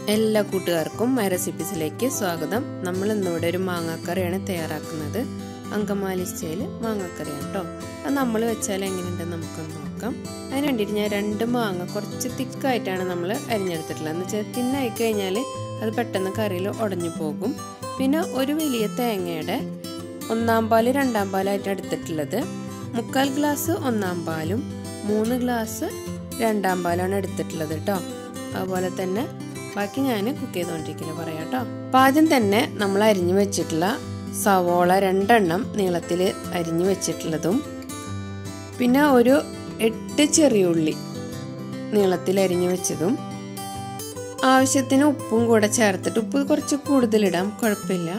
എല്ലാ കൂട്ടുകാർക്കും മൈ റെസിപ്പീസിലേക്ക് സ്വാഗതം. നമ്മൾ ഇന്നിവിടെ ഒരു മാങ്ങാക്കറിയാണ് തയ്യാറാക്കുന്നത്. അങ്കമാലി സ്റ്റൈൽ മാങ്ങാക്കറിയാണ് കേട്ടോ. അത് നമ്മൾ വെച്ചാൽ എങ്ങനെയുണ്ടെന്ന് നമുക്കൊന്ന് നോക്കാം. അതിന് വേണ്ടിയിട്ട് ഞാൻ 2 മാങ്ങ കുറച്ച് തിക്കായിട്ടാണ് നമ്മൾ അരിഞ്ഞെടുത്തിട്ടുള്ളത്. എന്ന് വെച്ചാൽ തിന്നായി കഴിഞ്ഞാൽ അത് പെട്ടെന്ന് കറിയിൽ ഉടഞ്ഞു പോകും. പിന്നെ ഒരു വലിയ തേങ്ങയുടെ 1/4 പാല് 2/2 പാലായിട്ട് എടുത്തിട്ടുള്ളത്. 3/4 ഗ്ലാസ് 1/4 പാലും 3 ഗ്ലാസ് 2/2 പാലാണ് എടുത്തിട്ടുള്ളത് കേട്ടോ. അതുപോലെ തന്നെ ബാക്കി ഞാൻ കുക്ക് ചെയ്തുകൊണ്ടിരിക്കില്ല പറയാം കേട്ടോ. അപ്പം ആദ്യം തന്നെ നമ്മൾ അരിഞ്ഞു വെച്ചിട്ടുള്ള സവോള 2 എണ്ണം നീളത്തിൽ അരിഞ്ഞു വെച്ചിട്ടുള്ളതും പിന്നെ ഒരു 8 ചെറിയ ഉള്ളി നീളത്തിൽ അരിഞ്ഞു വെച്ചതും ആവശ്യത്തിന് ഉപ്പും കൂടെ ചേർത്തിട്ട്, ഉപ്പ് കുറച്ച് കൂടുതലിടാം കുഴപ്പമില്ല,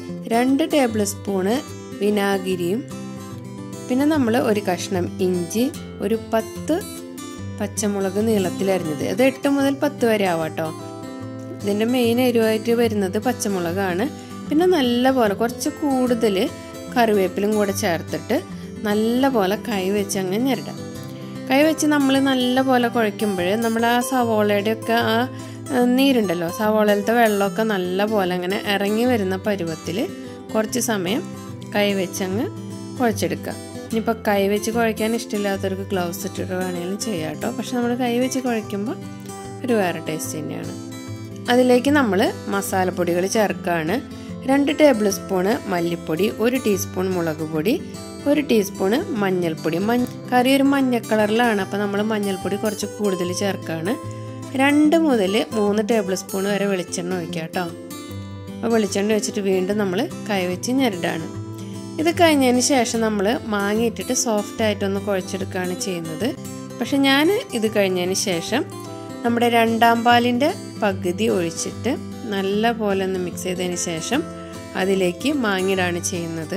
2 ടേബിൾ സ്പൂണ് വിനാഗിരിയും പിന്നെ നമ്മൾ ഒരു കഷ്ണം ഇഞ്ചി, ഒരു 10 പച്ചമുളക് നീളത്തിൽ അരിഞ്ഞത്. അത് 8 മുതൽ 10 വരെ ആവാട്ടോ. ഇതിൻ്റെ മെയിൻ എരിവായിട്ട് വരുന്നത് പച്ചമുളകാണ്. പിന്നെ നല്ല പോലെ കുറച്ച് കൂടുതൽ കറിവേപ്പിലും കൂടെ ചേർത്തിട്ട് നല്ല പോലെ കൈ വെച്ച് അങ്ങ് ഞെരടാം. കൈ വെച്ച് നമ്മൾ നല്ല പോലെ കുഴയ്ക്കുമ്പോൾ നമ്മൾ ആ സവോളയുടെയൊക്കെ ആ നീരുണ്ടല്ലോ, സവോളയിലത്തെ വെള്ളമൊക്കെ നല്ല പോലെ അങ്ങനെ ഇറങ്ങി വരുന്ന പരുവത്തിൽ കുറച്ച് സമയം കൈ വെച്ചങ്ങ് കുഴച്ചെടുക്കുക. ഇനിയിപ്പോൾ കൈ വെച്ച് കുഴയ്ക്കാൻ ഇഷ്ടമില്ലാത്തവർക്ക് ഗ്ലൗസ് ഇട്ടിട്ട് വേണമെങ്കിലും ചെയ്യാം കേട്ടോ. പക്ഷെ നമ്മൾ കൈ വെച്ച് കുഴയ്ക്കുമ്പോൾ ഒരു വേറെ ടേസ്റ്റ് തന്നെയാണ്. അതിലേക്ക് നമ്മൾ മസാലപ്പൊടികൾ ചേർക്കുകയാണ്. 2 ടേബിൾ സ്പൂണ് മല്ലിപ്പൊടി, 1 ടീസ്പൂൺ മുളക് പൊടി, 1 ടീസ്പൂണ് മഞ്ഞൾപ്പൊടി. കറി ഒരു മഞ്ഞ കളറിലാണ്, അപ്പോൾ നമ്മൾ മഞ്ഞൾപ്പൊടി കുറച്ച് കൂടുതൽ ചേർക്കുകയാണ്. 2 മുതൽ 3 ടേബിൾ സ്പൂൺ വരെ വെളിച്ചെണ്ണ ഒഴിക്കുക കേട്ടോ. അപ്പോൾ വെളിച്ചെണ്ണ വെച്ചിട്ട് വീണ്ടും നമ്മൾ കൈ വെച്ച് ഞെരടാണ്. ഇത് കഴിഞ്ഞതിന് ശേഷം നമ്മൾ മാങ്ങ ഇട്ടിട്ട് സോഫ്റ്റായിട്ടൊന്ന് കുഴച്ചെടുക്കുകയാണ് ചെയ്യുന്നത്. പക്ഷെ ഞാൻ ഇത് കഴിഞ്ഞതിന് ശേഷം നമ്മുടെ 2/2 പാലിൻ്റെ പകുതി ഒഴിച്ചിട്ട് നല്ല പോലെ ഒന്ന് മിക്സ് ചെയ്തതിന് ശേഷം അതിലേക്ക് മാങ്ങിയിടാണ് ചെയ്യുന്നത്.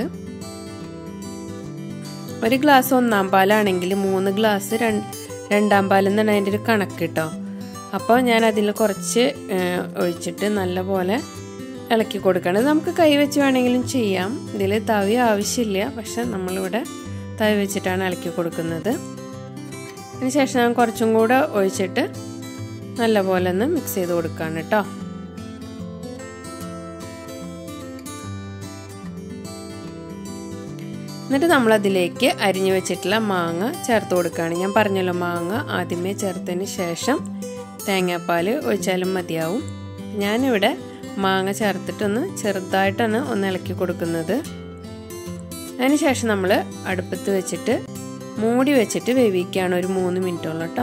1 ഗ്ലാസ് 1/4 പാലാണെങ്കിൽ 3 ഗ്ലാസ് 2/2 പാലെന്നാണ് അതിൻ്റെ ഒരു കണക്ക് കേട്ടോ. അപ്പോൾ ഞാൻ അതിൽ കുറച്ച് ഒഴിച്ചിട്ട് നല്ല പോലെ ഇളക്കി കൊടുക്കണം. നമുക്ക് കൈ വെച്ച് വേണമെങ്കിലും ചെയ്യാം. ഇതിൽ തവി ആവശ്യമില്ല, പക്ഷെ നമ്മളിവിടെ തവി വെച്ചിട്ടാണ് ഇളക്കി കൊടുക്കുന്നത്. അതിനുശേഷം ഞാൻ കുറച്ചും കൂടെ ഒഴിച്ചിട്ട് നല്ല പോലെ ഒന്ന് മിക്സ് ചെയ്ത് കൊടുക്കുകയാണ് കേട്ടോ. എന്നിട്ട് നമ്മളതിലേക്ക് അരിഞ്ഞു വെച്ചിട്ടുള്ള മാങ്ങ ചേർത്ത് കൊടുക്കുകയാണ്. ഞാൻ പറഞ്ഞല്ലോ, മാങ്ങ ആദ്യമേ ചേർത്തതിന് ശേഷം തേങ്ങാപ്പാൽ ഒഴിച്ചാലും മതിയാവും. ഞാനിവിടെ മാങ്ങ ചേർത്തിട്ടൊന്ന് ചെറുതായിട്ടാണ് ഒന്ന് ഇളക്കി കൊടുക്കുന്നത്. അതിനുശേഷം നമ്മൾ അടുപ്പത്ത് വെച്ചിട്ട് മൂടി വെച്ചിട്ട് വേവിക്കുകയാണ് ഒരു 3 മിനിറ്റോളം കേട്ടോ.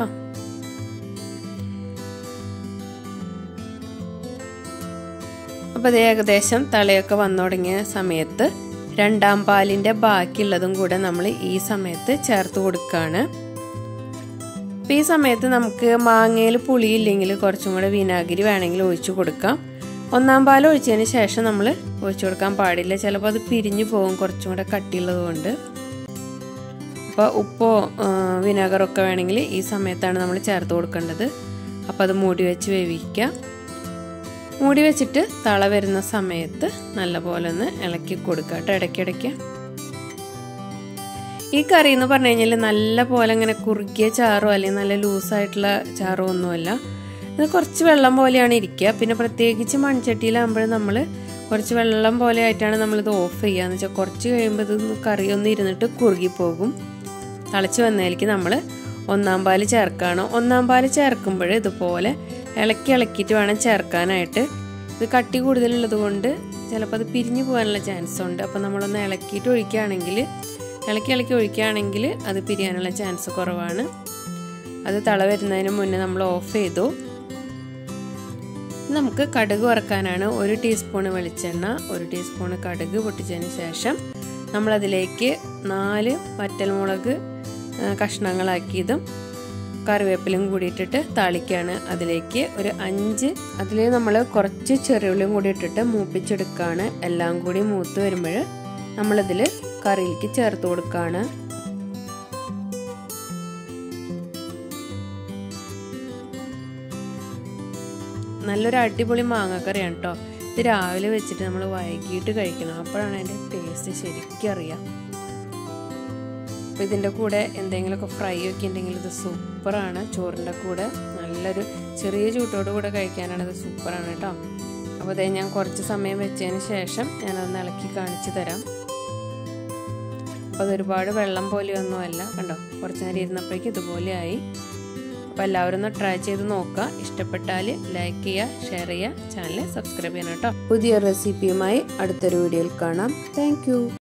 അപ്പോൾ അത് ഏകദേശം തളയൊക്കെ വന്നു തുടങ്ങിയ സമയത്ത് 2/2 പാലിൻ്റെ ബാക്കിയുള്ളതും കൂടെ നമ്മൾ ഈ സമയത്ത് ചേർത്ത് കൊടുക്കുകയാണ്. അപ്പോൾ ഈ സമയത്ത് നമുക്ക് മാങ്ങയിൽ പുളിയില്ലെങ്കിൽ കുറച്ചും കൂടെ വിനാഗിരി വേണമെങ്കിൽ ഒഴിച്ചു കൊടുക്കാം. 1/4 പാൽ ഒഴിച്ചതിന് ശേഷം നമ്മൾ ഒഴിച്ചു കൊടുക്കാൻ പാടില്ല, ചിലപ്പോൾ അത് പിരിഞ്ഞു പോകും കുറച്ചും കൂടെ കട്ടിയുള്ളത് കൊണ്ട്. അപ്പോൾ ഉപ്പോ വിനാഗറൊക്കെ വേണമെങ്കിൽ ഈ സമയത്താണ് നമ്മൾ ചേർത്ത് കൊടുക്കേണ്ടത്. അപ്പോൾ അത് മൂടി വെച്ച് വേവിക്കുക. മൂടി വെച്ചിട്ട് തള വരുന്ന സമയത്ത് നല്ലപോലെ ഒന്ന് ഇളക്കി കൊടുക്കുക കേട്ടോ ഇടയ്ക്കിടയ്ക്ക്. ഈ കറി എന്ന് പറഞ്ഞു കഴിഞ്ഞാൽ നല്ല പോലെ ഇങ്ങനെ കുറുകിയ ചാറോ അല്ലെങ്കിൽ നല്ല ലൂസായിട്ടുള്ള ചാറോ ഒന്നുമല്ല. ഇത് കുറച്ച് വെള്ളം പോലെയാണ് ഇരിക്കുക. പിന്നെ പ്രത്യേകിച്ച് മൺചട്ടിയിലാകുമ്പോൾ നമ്മൾ കുറച്ച് വെള്ളം പോലെ ആയിട്ടാണ് നമ്മളിത് ഓഫ് ചെയ്യുക. എന്ന് വെച്ചാൽ കുറച്ച് കഴിയുമ്പോൾ ഇത് കറി ഒന്ന് ഇരുന്നിട്ട് കുറുകിപ്പോകും. തിളച്ച് വന്നതിലേക്ക് നമ്മൾ 1/4 പാല് ചേർക്കുകയാണ്. 1/4 പാല് ചേർക്കുമ്പോൾ ഇതുപോലെ ഇളക്കിയിട്ട് വേണം ചേർക്കാനായിട്ട്. ഇത് കട്ടി കൂടുതലുള്ളത് കൊണ്ട് ചിലപ്പോൾ അത് പിരിഞ്ഞു പോകാനുള്ള ചാൻസ് ഉണ്ട്. അപ്പോൾ നമ്മളൊന്ന് ഇളക്കിയിട്ട് ഒഴിക്കുകയാണെങ്കിൽ ഇളക്കി ഒഴിക്കുകയാണെങ്കിൽ അത് പിരിയാനുള്ള ചാൻസ് കുറവാണ്. അത് തള വരുന്നതിന് മുന്നേ നമ്മൾ ഓഫ് ചെയ്തു. നമുക്ക് കടുക് വറുക്കാനാണ്. 1 ടീസ്പൂൺ വെളിച്ചെണ്ണ, 1 ടീസ്പൂൺ കടുക് പൊട്ടിച്ചതിന് ശേഷം നമ്മളതിലേക്ക് 4 വറ്റൽമുളക് കഷ്ണങ്ങളാക്കിയതും കറിവേപ്പിലും കൂടി ഇട്ടിട്ട് താളിക്കുകയാണ്. അതിലേക്ക് ഒരു 5 അതിൽ നമ്മൾ കുറച്ച് ചെറിയുള്ളിയും കൂടി ഇട്ടിട്ട് മൂപ്പിച്ചെടുക്കുകയാണ്. എല്ലാം കൂടി മൂത്ത് വരുമ്പോൾ നമ്മളിതിൽ കറിയിലേക്ക് ചേർത്ത് കൊടുക്കുകയാണ്. നല്ലൊരു അടിപൊളി മാങ്ങക്കറിയാണ് കേട്ടോ. ഇത് രാവിലെ വെച്ചിട്ട് നമ്മൾ വൈകിട്ട് കഴിക്കണം, അപ്പോഴാണ് അതിൻ്റെ ടേസ്റ്റ് ശരിക്കും അറിയാം. അപ്പോൾ ഇതിൻ്റെ കൂടെ എന്തെങ്കിലുമൊക്കെ ഫ്രൈ ഒക്കെ ഉണ്ടെങ്കിൽ ഇത് സൂപ്പറാണ്. ചോറിൻ്റെ കൂടെ നല്ല നല്ലൊരു ചെറിയ ചൂട്ടോട് കൂടെ കഴിക്കാനാണ് ഇത് സൂപ്പറാണ് കേട്ടോ. അപ്പോൾ അതേ ഞാൻ കുറച്ച് സമയം വെച്ചതിന് ശേഷം ഞാനതൊന്ന് ഇളക്കി കാണിച്ചു തരാം. അപ്പോൾ അതൊരുപാട് വെള്ളം പോലെയൊന്നുമല്ല കണ്ടോ, കുറച്ച് നേരം ഇരുന്നപ്പോഴേക്കും ഇതുപോലെയായി. അപ്പോൾ എല്ലാവരും ഒന്ന് ട്രൈ ചെയ്ത് നോക്കുക. ഇഷ്ടപ്പെട്ടാൽ ലൈക്ക് ചെയ്യുക, ഷെയർ ചെയ്യുക, ചാനൽ സബ്സ്ക്രൈബ് ചെയ്യണം കേട്ടോ. പുതിയ റെസിപ്പിയുമായി അടുത്തൊരു വീഡിയോയിൽ കാണാം. താങ്ക്